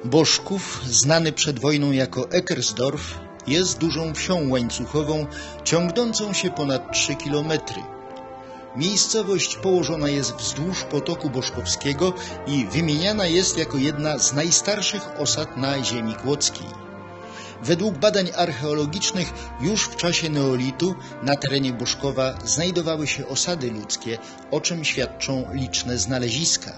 Boszków, znany przed wojną jako Eckersdorf, jest dużą wsią łańcuchową ciągnącą się ponad 3 kilometry. Miejscowość położona jest wzdłuż potoku boszkowskiego i wymieniana jest jako jedna z najstarszych osad na ziemi kłodzkiej. Według badań archeologicznych już w czasie neolitu na terenie Boszkowa znajdowały się osady ludzkie, o czym świadczą liczne znaleziska.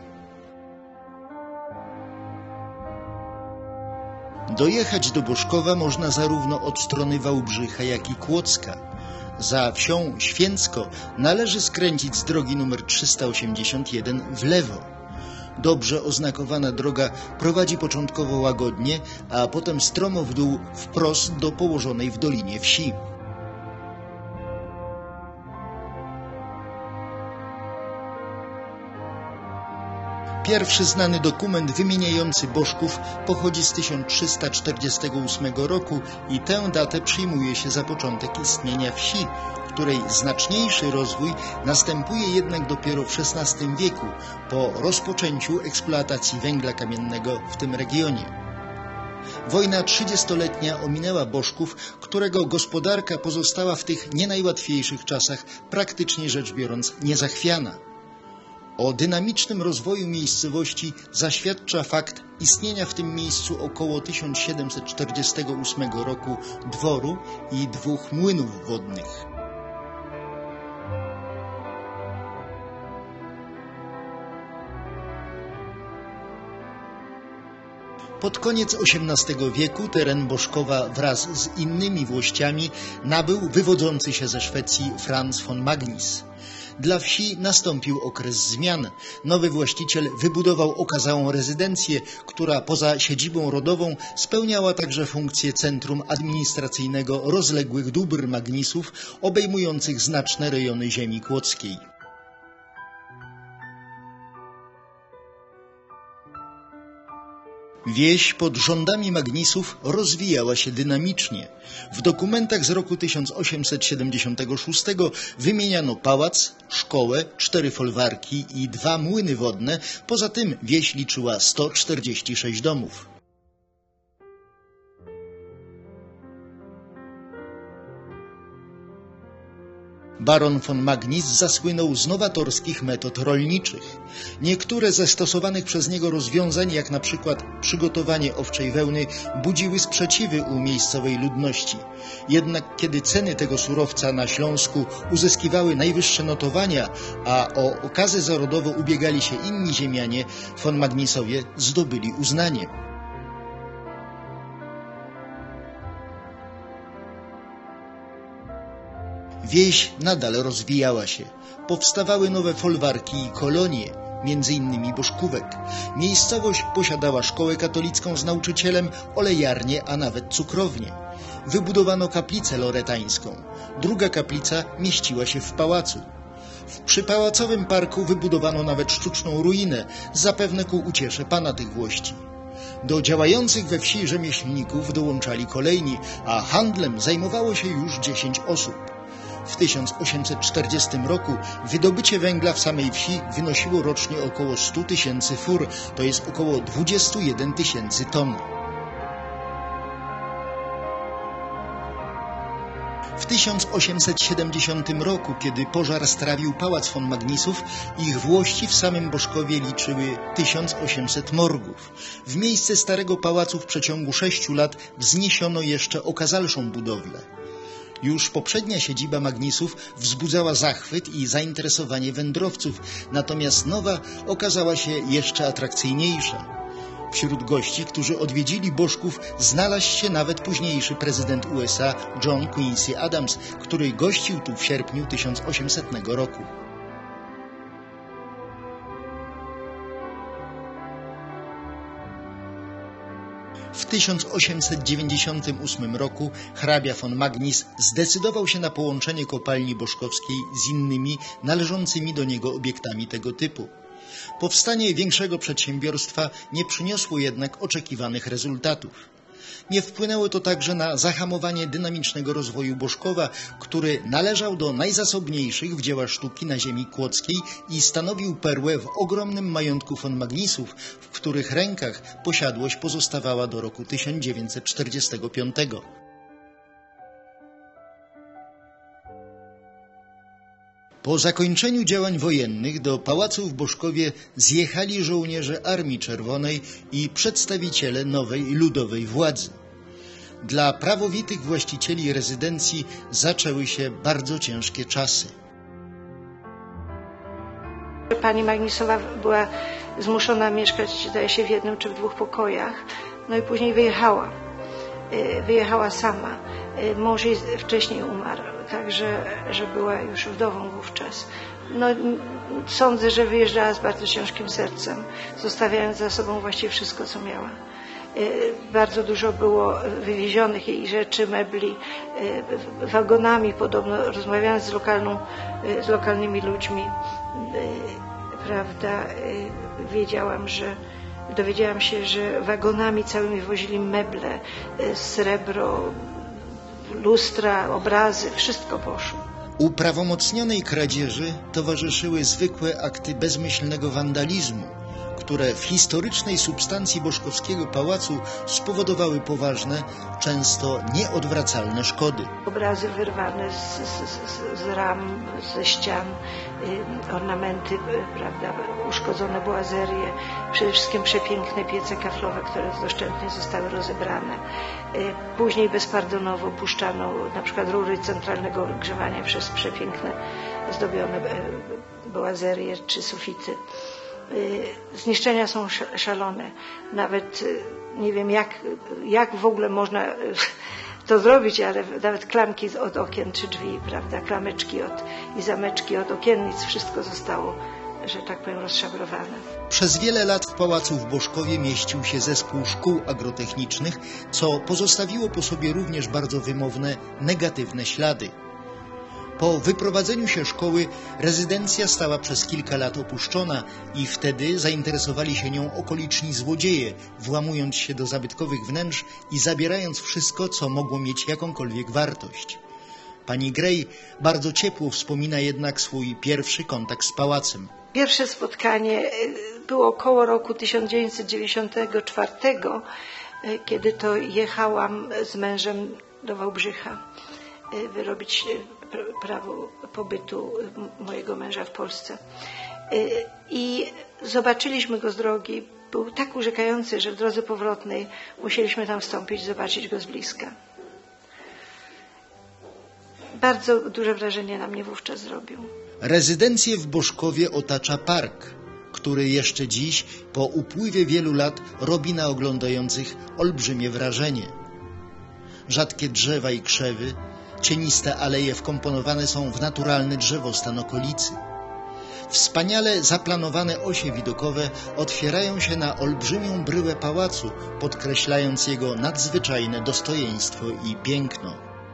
Dojechać do Boszkowa można zarówno od strony Wałbrzycha, jak i Kłodzka. Za wsią Święcko należy skręcić z drogi nr 381 w lewo. Dobrze oznakowana droga prowadzi początkowo łagodnie, a potem stromo w dół wprost do położonej w dolinie wsi. Pierwszy znany dokument wymieniający Boszków pochodzi z 1348 roku i tę datę przyjmuje się za początek istnienia wsi, której znaczniejszy rozwój następuje jednak dopiero w XVI wieku, po rozpoczęciu eksploatacji węgla kamiennego w tym regionie. Wojna 30-letnia ominęła Boszków, którego gospodarka pozostała w tych nie najłatwiejszych czasach praktycznie rzecz biorąc niezachwiana. O dynamicznym rozwoju miejscowości zaświadcza fakt istnienia w tym miejscu około 1748 roku dworu i 2 młynów wodnych. Pod koniec XVIII wieku teren Boszkowa wraz z innymi włościami nabył wywodzący się ze Szwecji Franz von Magnis. Dla wsi nastąpił okres zmian. Nowy właściciel wybudował okazałą rezydencję, która poza siedzibą rodową spełniała także funkcję centrum administracyjnego rozległych dóbr Magnisów, obejmujących znaczne rejony ziemi kłodzkiej. Wieś pod rządami Magnisów rozwijała się dynamicznie. W dokumentach z roku 1876 wymieniano pałac, szkołę, 4 folwarki i 2 młyny wodne. Poza tym wieś liczyła 146 domów. Baron von Magnis zasłynął z nowatorskich metod rolniczych. Niektóre ze stosowanych przez niego rozwiązań, jak na przykład przygotowanie owczej wełny, budziły sprzeciwy u miejscowej ludności. Jednak kiedy ceny tego surowca na Śląsku uzyskiwały najwyższe notowania, a o okazę zarodowo ubiegali się inni ziemianie, von Magnisowie zdobyli uznanie. Wieś nadal rozwijała się. Powstawały nowe folwarki i kolonie, między innymi Boszkówek. Miejscowość posiadała szkołę katolicką z nauczycielem, olejarnię, a nawet cukrownię. Wybudowano kaplicę loretańską. Druga kaplica mieściła się w pałacu. W przypałacowym parku wybudowano nawet sztuczną ruinę, zapewne ku uciesze pana tych włości. Do działających we wsi rzemieślników dołączali kolejni, a handlem zajmowało się już 10 osób. W 1840 roku wydobycie węgla w samej wsi wynosiło rocznie około 100 000 fur, to jest około 21 000 ton. W 1870 roku, kiedy pożar strawił pałac von Magnisów, ich włości w samym Boszkowie liczyły 1800 morgów. W miejsce starego pałacu w przeciągu 6 lat wzniesiono jeszcze okazalszą budowlę. Już poprzednia siedziba Magnisów wzbudzała zachwyt i zainteresowanie wędrowców, natomiast nowa okazała się jeszcze atrakcyjniejsza. Wśród gości, którzy odwiedzili Boszków, znalazł się nawet późniejszy prezydent USA John Quincy Adams, który gościł tu w sierpniu 1800 roku. W 1898 roku hrabia von Magnis zdecydował się na połączenie kopalni boszkowskiej z innymi należącymi do niego obiektami tego typu. Powstanie większego przedsiębiorstwa nie przyniosło jednak oczekiwanych rezultatów. Nie wpłynęło to także na zahamowanie dynamicznego rozwoju Boszkowa, który należał do najzasobniejszych w dzieła sztuki na ziemi kłodzkiej i stanowił perłę w ogromnym majątku von Magnisów, w których rękach posiadłość pozostawała do roku 1945. Po zakończeniu działań wojennych do pałacu w Boszkowie zjechali żołnierze Armii Czerwonej i przedstawiciele nowej ludowej władzy. Dla prawowitych właścicieli rezydencji zaczęły się bardzo ciężkie czasy. Pani Magnisowa była zmuszona mieszkać, zdaje się, w jednym czy w dwóch pokojach, no i później wyjechała. Wyjechała sama. Mąż jej wcześniej umarł, także że była już wdową wówczas. No, sądzę, że wyjeżdżała z bardzo ciężkim sercem, zostawiając za sobą właściwie wszystko, co miała. Bardzo dużo było wywiezionych jej rzeczy, mebli, wagonami podobno, rozmawiając z lokalnymi ludźmi, prawda, dowiedziałam się, że wagonami całymi wozili meble, srebro, lustra, obrazy, wszystko poszło. Uprawomocnionej kradzieży towarzyszyły zwykłe akty bezmyślnego wandalizmu, które w historycznej substancji boszkowskiego pałacu spowodowały poważne, często nieodwracalne szkody. Obrazy wyrwane z ram, ze ścian, ornamenty, prawda, uszkodzone boazerie, przede wszystkim przepiękne piece kaflowe, które doszczętnie zostały rozebrane. Później bezpardonowo puszczano na przykład rury centralnego ogrzewania przez przepiękne, zdobione boazerie czy sufity. Zniszczenia są szalone. Nawet nie wiem, jak w ogóle można to zrobić, ale nawet klamki od okien czy drzwi, prawda, klameczki i zameczki od okiennic, wszystko zostało, że tak powiem, rozszabrowane. Przez wiele lat w pałacu w Boszkowie mieścił się zespół szkół agrotechnicznych, co pozostawiło po sobie również bardzo wymowne, negatywne ślady. Po wyprowadzeniu się szkoły rezydencja stała przez kilka lat opuszczona i wtedy zainteresowali się nią okoliczni złodzieje, włamując się do zabytkowych wnętrz i zabierając wszystko, co mogło mieć jakąkolwiek wartość. Pani Gray bardzo ciepło wspomina jednak swój pierwszy kontakt z pałacem. Pierwsze spotkanie było około roku 1994, kiedy to jechałam z mężem do Wałbrzycha wyrobić prawo pobytu mojego męża w Polsce. I zobaczyliśmy go z drogi. Był tak urzekający, że w drodze powrotnej musieliśmy tam wstąpić, zobaczyć go z bliska. Bardzo duże wrażenie na mnie wówczas zrobił. Rezydencję w Boszkowie otacza park, który jeszcze dziś, po upływie wielu lat, robi na oglądających olbrzymie wrażenie. Rzadkie drzewa i krzewy, cieniste aleje wkomponowane są w naturalny drzewostan okolicy. Wspaniale zaplanowane osie widokowe otwierają się na olbrzymią bryłę pałacu, podkreślając jego nadzwyczajne dostojeństwo i piękno.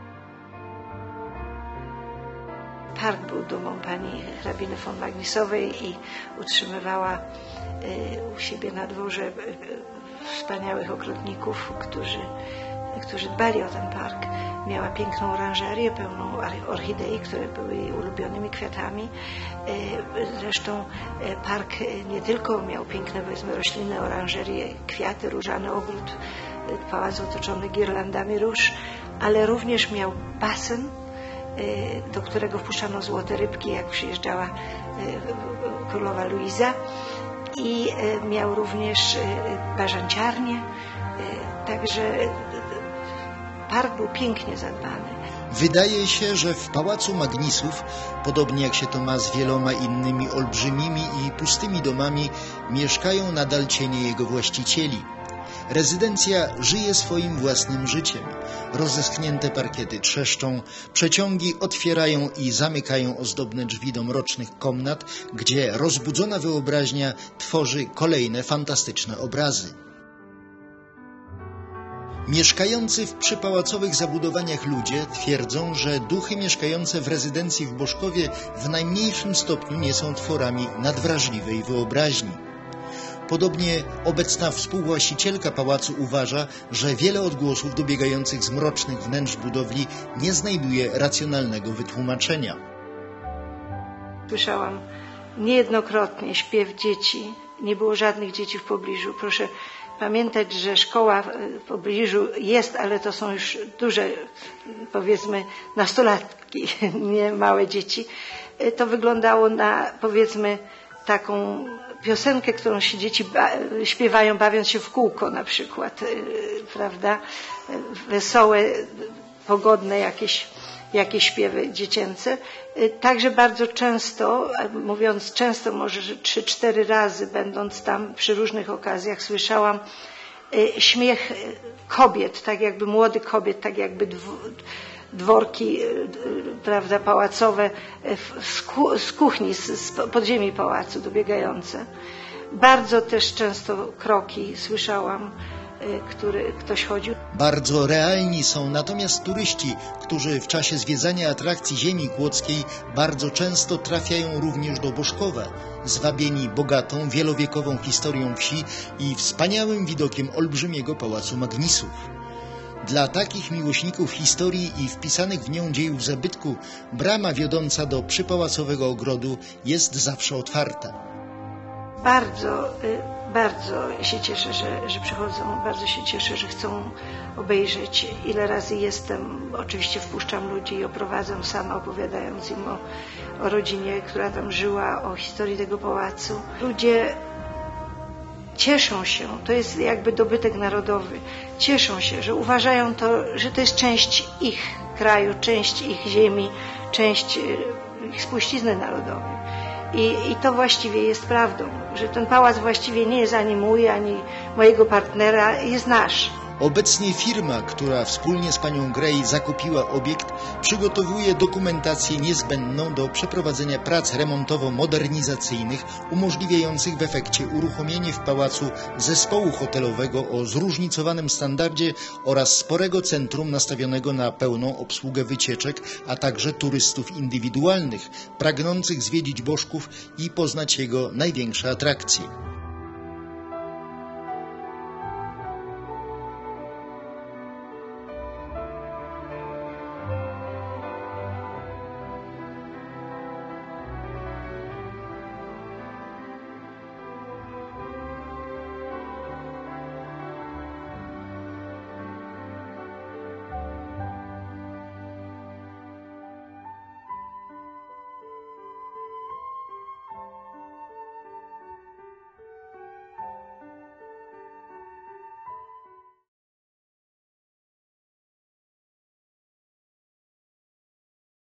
Park był dumą pani hrabiny von Magnisowej i utrzymywała u siebie na dworze wspaniałych ogrodników, którzy dbali o ten park. Miała piękną oranżerię pełną orchidei, które były jej ulubionymi kwiatami. Zresztą park nie tylko miał piękne, powiedzmy, rośliny, oranżerię, kwiaty, różany ogród, pałac otoczony girlandami róż, ale również miał basen, do którego wpuszczano złote rybki, jak przyjeżdżała królowa Luiza, i miał również barzanciarnię, także park był pięknie zadbany. Wydaje się, że w pałacu Magnisów, podobnie jak się to ma z wieloma innymi olbrzymimi i pustymi domami, mieszkają nadal cienie jego właścicieli. Rezydencja żyje swoim własnym życiem. Rozeschnięte parkiety trzeszczą, przeciągi otwierają i zamykają ozdobne drzwi do mrocznych komnat, gdzie rozbudzona wyobraźnia tworzy kolejne fantastyczne obrazy. Mieszkający w przypałacowych zabudowaniach ludzie twierdzą, że duchy mieszkające w rezydencji w Boszkowie w najmniejszym stopniu nie są tworami nadwrażliwej wyobraźni. Podobnie obecna współwłaścicielka pałacu uważa, że wiele odgłosów dobiegających z mrocznych wnętrz budowli nie znajduje racjonalnego wytłumaczenia. Słyszałam niejednokrotnie śpiew dzieci. Nie było żadnych dzieci w pobliżu. Proszę pamiętać, że szkoła w pobliżu jest, ale to są już duże, powiedzmy, nastolatki, nie małe dzieci. To wyglądało na, powiedzmy, taką piosenkę, którą się dzieci śpiewają, bawiąc się w kółko na przykład, prawda? Wesołe, pogodne jakieś śpiewy dziecięce. Także bardzo często, mówiąc często, może 3-4 razy będąc tam przy różnych okazjach, słyszałam śmiech kobiet, tak jakby młodych kobiet, tak jakby dworki, prawda, pałacowe z kuchni, z podziemi pałacu dobiegające. Bardzo też często kroki słyszałam, który ktoś chodził. Bardzo realni są natomiast turyści, którzy w czasie zwiedzania atrakcji ziemi kłodzkiej bardzo często trafiają również do Bożkowa, zwabieni bogatą, wielowiekową historią wsi i wspaniałym widokiem olbrzymiego pałacu Magnisów. Dla takich miłośników historii i wpisanych w nią dziejów zabytku brama wiodąca do przypałacowego ogrodu jest zawsze otwarta. Bardzo się cieszę, że przychodzą, bardzo się cieszę, że chcą obejrzeć. Ile razy jestem, oczywiście wpuszczam ludzi i oprowadzam sama, opowiadając im o rodzinie, która tam żyła, o historii tego pałacu. Ludzie cieszą się, to jest jakby dobytek narodowy, cieszą się, że uważają to, że to jest część ich kraju, część ich ziemi, część ich spuścizny narodowej. I to właściwie jest prawdą, że ten pałac właściwie nie jest ani mój, ani mojego partnera, jest nasz. Obecnie firma, która wspólnie z panią Gray zakupiła obiekt, przygotowuje dokumentację niezbędną do przeprowadzenia prac remontowo-modernizacyjnych umożliwiających w efekcie uruchomienie w pałacu zespołu hotelowego o zróżnicowanym standardzie oraz sporego centrum nastawionego na pełną obsługę wycieczek, a także turystów indywidualnych pragnących zwiedzić Bożków i poznać jego największe atrakcje.